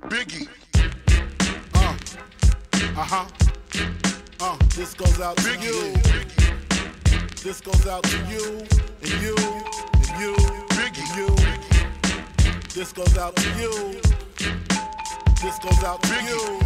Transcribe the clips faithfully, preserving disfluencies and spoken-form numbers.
Biggie. Uh, uh-huh. Uh, this goes out to Biggie. you. This goes out to you, and you, and you, Biggie. and you. This goes out to you. This goes out to you.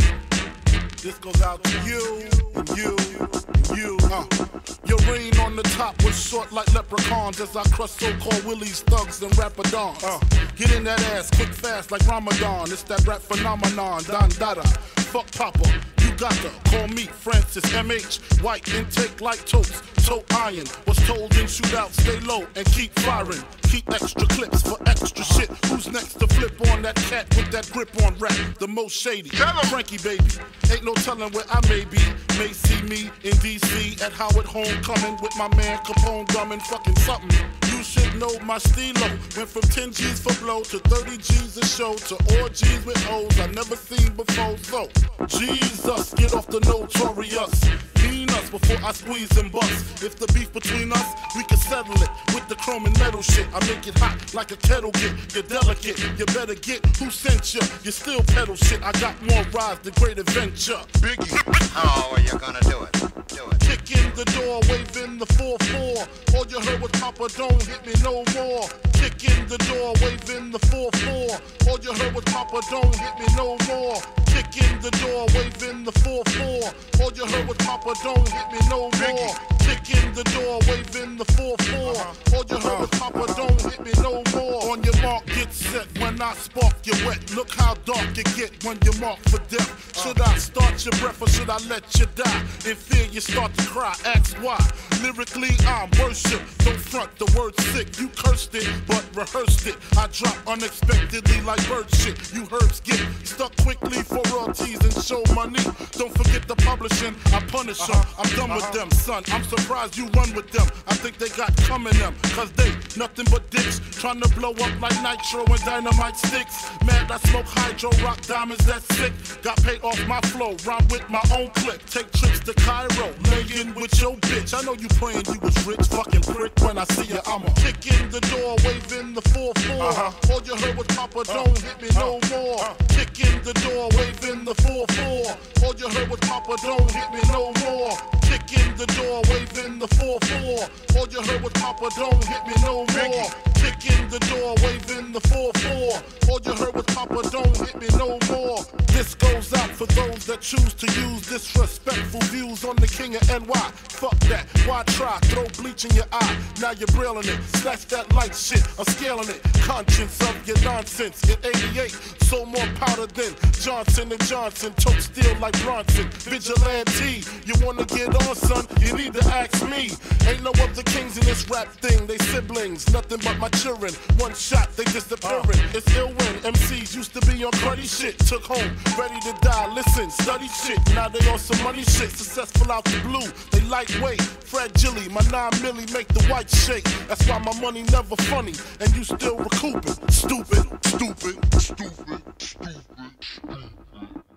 This goes out to you, and you, and you. Uh. Your reign on the top was short like leprechauns as I crush so-called willies, thugs, and rapadons. Uh. Get in that ass quick fast like Ramadan. It's that rap phenomenon, Don Dada. Fuck Papa, you got to call me Francis M H. White intake like toast, toe iron. Was told in shootout, stay low and keep firing. Keep extra clips for extra shit. Who's next to flip on that cat with that grip on rap? The most shady, Frankie baby. Ain't no telling where I may be. May see me in D C at Howard Homecoming with my man Capone drumming fucking something. You should know my stilo. Went from ten G's for blow to thirty G's a show to all G's with O's I never seen before. So, Jesus, get off the notorious. Mean us before I squeeze and bust. If the beef between us, we can settle it with the chrome and metal shit. I make it hot like a kettle get. You're delicate, you better get who sent you. You still pedal shit. I got more rides than Great Adventure. Biggie. How are you gonna do it? Do it. Kick in the door, waving the four four. All you heard was Papa, don't hit me no more. Kick in the door, waving the four four. All you heard was Papa, don't hit me no more. Kick in the door, waving the four four. All you heard was Papa, don't hit me no more. Kick in the door, waving the four four. All you heard was Papa, don't hit me no more. On your mark, get set. When I spark, you wet. Look how dark you get when you're marked for death. Should I start your breath or should I let you die? In fear, you start to cry. Ask why. Lyrically, I'm worship. Don't front the word sick. You cursed it, but rehearsed it. I drop unexpectedly like bird shit. You herbs get stuck quickly for royalties and show money. Don't forget the publishing. I punish them. I'm done with them, son. I'm surprised you run with them. I think they got coming them. Cause they nothing but dicks. Trying to blow up like nitro and dynamite sticks. Mad I smoke hydro, rock diamonds, that's sick. Got paid off my flow. Rhyme with my own clip. Take trips to Cairo. Laying with your bitch. I know you praying you was rich. Fucking prick. When I see you, I'ma kick in the door, waving the four four. Uh-huh. All you heard was Papa, don't hit me no more. Kick in the door, waving the four four. All you heard was Papa, don't hit me no more. Kick in the door, waving the four four. All you heard was Papa, don't hit me no more. Kick in the door, waving the four four. All you heard was Papa, don't hit me no more. This goes out for those that choose to use disrespectful views on the king of N Y. Fuck that, why try? Throw bleach in your eye, now you're brailing it. Snatch that light shit, I'm scaling it. Conscience of your nonsense. In eighty-eight, sold more powder than Johnson and Johnson. Tote steel like Bronson. Vigilante, you wanna get on, son? You need to ask me. Ain't no other kings in this rap thing. They siblings, nothing but my children. One shot, they disappearing. It's ill when M Cs used to be on cruddy shit. Took home, ready to die. Listen, study shit. Now they on some money shit. Successful out the blue. They lightweight, fragile. My nine milli make the white shake. That's why my money never funny. And you still recouping. Stupid, stupid, stupid, stupid, stupid.